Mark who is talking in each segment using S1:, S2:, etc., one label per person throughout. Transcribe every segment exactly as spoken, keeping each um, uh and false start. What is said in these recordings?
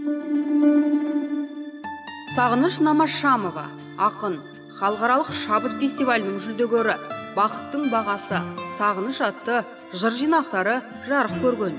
S1: Сағыныш Намашамова, ақын, халықаралық шабыт фестивалінің жүлдегері, бақыттың бағасы, сағыныш атты жыр жинақтары жарық көрген.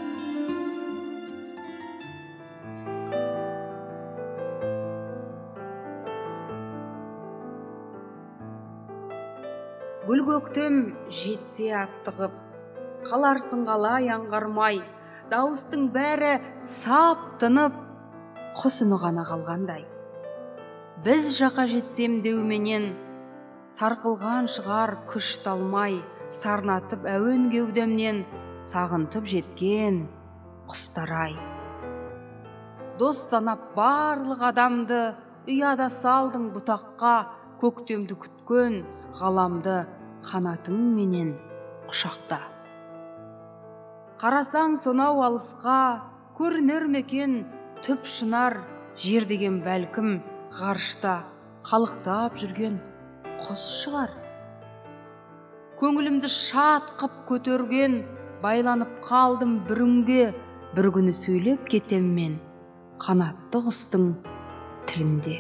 S1: Гүл көктем жетсе аттығып, қаларсың қалай аңғармай, дауыстың бәрі сап тынып, құс үні ғана қалғандай. Біз жақа жетсем деуменен, сарқылған шығар күш талмай, сарнатып әуен кеудемнен, сағынтып жеткен құстарай. Дос санап барлық адамды, ұяда салдың бұтаққа, көктемді күткен ғаламды қанатың менен құшақта. Қарасаң сонау алысқа, көрінер мекен түп шынар, жер деген бәлкім ғарышта қалықтап жүрген құс шығар. Көңілімді шат қып көтерген, байланып қалдым бір үнге, бір күні сөйлеп кетем мен қанатты құстың тілінде.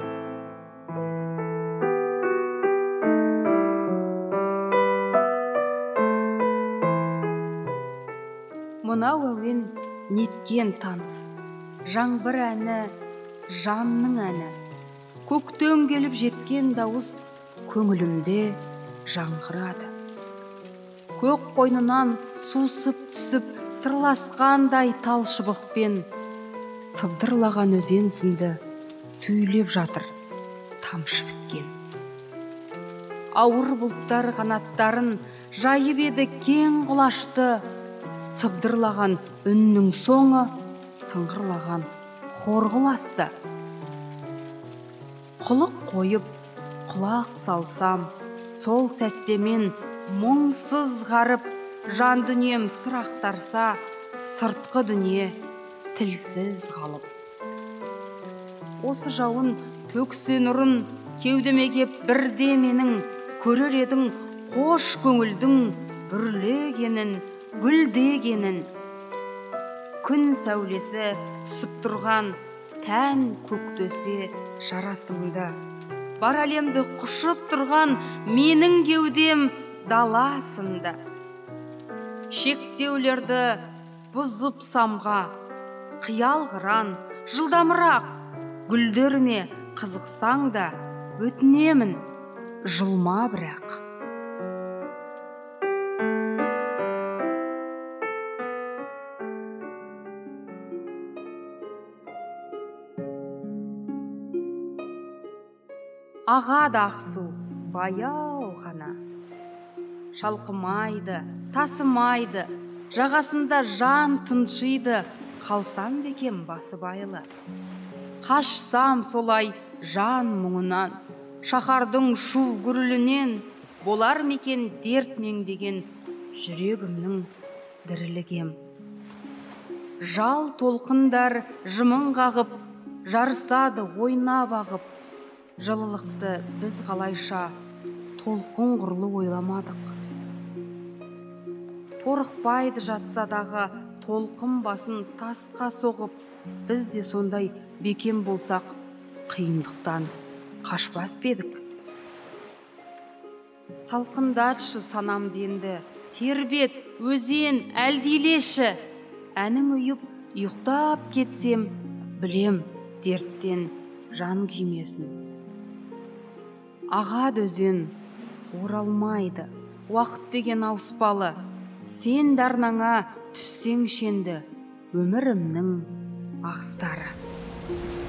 S1: Мынау әуен неткен таныс, жаңбыр әні, жанның әні. Көктен келіп жеткен дауыс көңілімде жаңғырады. Көк қойнынан сусып түсіп, сырласқандай тал шыбықпен, сыбдырлаған өзен сынды сөйлеп жатыр тамшы біткен. Ауыр бұлттар қанаттарын жайып еді кең құлашты, сыбдырлаған үннің соңы сыңғырлаған хорғыл асты. Құлық қойып құлақ салсам, сол сәтте мен мұңсыз ғарып, жан дүнием сыр ақтарса, сыртқы дүние тілсіз қалып. Осы жауын төксе нұрын кеудеме кеп бірде менің, көрер едің қош көңілдің бүрлегенін, гүлдегенін. Күн сәулесі түсіп тұрған тән көктөсе жарасымды, бар әлемді құшып тұрған менің кеудем даласында. Шектеулерді бұзып самға, қиял қыран жылдамырақ, гүлдеріме қызықсаң да өтінемін жылма бірақ. Ағады ақсу баяу ғана, шалқымайды, тасымайды, жағасында жан тыншиды, қалсам бекем басы байлы. Қашсам солай жан мұңынан, шаһардың шу гүрілінен, болар мекен дерт меңдеген жүрегімнің дірілігем. Жал толқындар жымың қағып, жарысады ойнап ағып, жылылықты біз қалайша толқын құрлы ойламадық. Торықпайды жатсадағы толқын басын тасқа соғып, біз де сондай бекем болсақ, қиындықтан қашпас педік. Салқындатшы санам денді, тербет, өзен, әлдилеші. Әнің ұйып, ұйықтап кетсем, білем, дерттен жан күймесін. Ағады өзен оралмайды, уақыт деген ауыспалы, сен дарнаңа түссең шенді өмірімнің ағыстары.